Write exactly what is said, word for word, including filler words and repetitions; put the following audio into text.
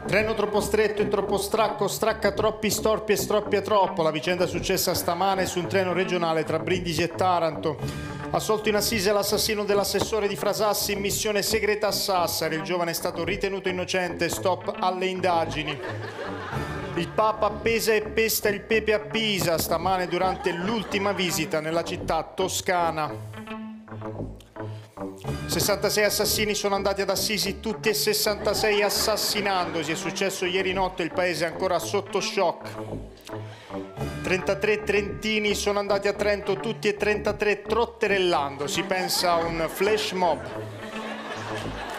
Treno troppo stretto e troppo stracco, stracca troppi storpi e stroppia troppo. La vicenda è successa stamane su un treno regionale tra Brindisi e Taranto. Assolto in assise l'assassino dell'assessore di Frasassi in missione segreta a Sassari. Il giovane è stato ritenuto innocente, stop alle indagini. Il Papa pesa e pesta il pepe a Pisa stamane durante l'ultima visita nella città toscana. sessantasei assassini sono andati ad Assisi, tutti e sessantasei assassinandosi. È successo ieri notte, il paese è ancora sotto shock. trentatré trentini sono andati a Trento, tutti e trentatré trotterellando. Si pensa a un flash mob.